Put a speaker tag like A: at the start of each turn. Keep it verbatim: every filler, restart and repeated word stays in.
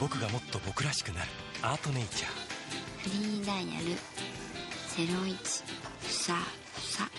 A: 僕がもっと僕らしくなる。アートネイチャー。
B: フリーダイヤルゼロイチふさふさ